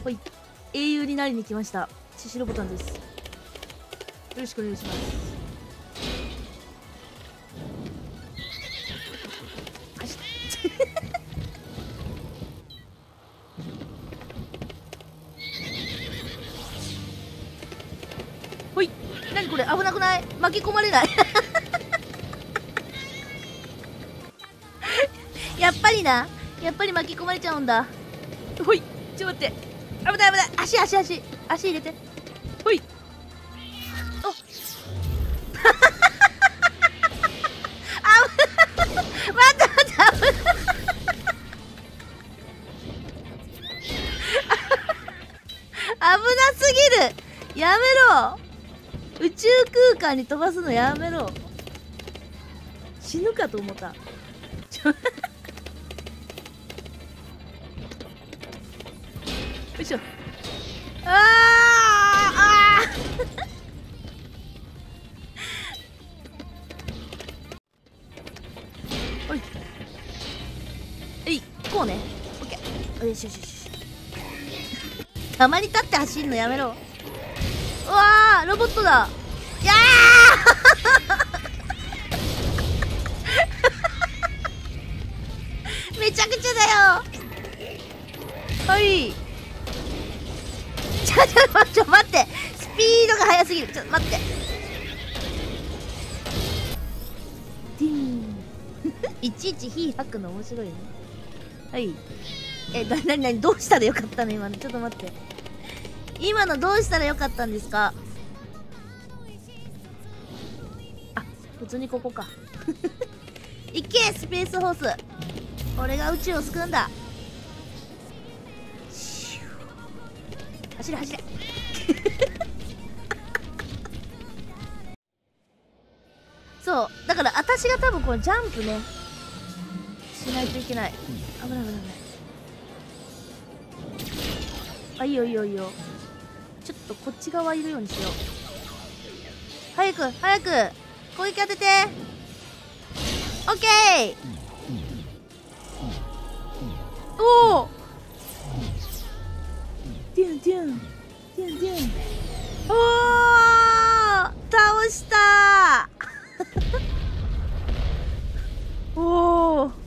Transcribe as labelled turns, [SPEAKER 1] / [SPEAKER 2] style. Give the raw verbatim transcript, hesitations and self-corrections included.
[SPEAKER 1] ほい、英雄になりに来ました。シシロボタンです。よろしくお願いします。走っほい、なにこれ、危なくない？巻き込まれないやっぱりな、やっぱり巻き込まれちゃうんだ。ほい、ちょっと待って、危ない危ない、足足足足入れて、ほい、おあぶ待って待って危ない危なすぎる、やめろ、宇宙空間に飛ばすのやめろ、死ぬかと思った。ちょよいしょ、あーあーおいえい、こうね、オッケー、よしよしよしたまに立って走るのやめろ。うわー、ロボットだ、いやーめちゃくちゃだよ。はい、ちょちょちょ待って、スピードが速すぎる、ちょっと待って、ディーンいちいち火吐くの面白いね。はい、え、な、なになに、どうしたらよかったの今の、ちょっと待って、今のどうしたらよかったんですか？あ、普通にここかいけスペースホース、俺が宇宙を救うんだ。走れ走れそうだから私が多分このジャンプねしないといけない。危ない危ない危ない。あ、いいよいいよいいよ、ちょっとこっち側いるようにしよう。早く早く攻撃当てて。オッケー、おおデュンデュンデュンデュン、おー倒したーおお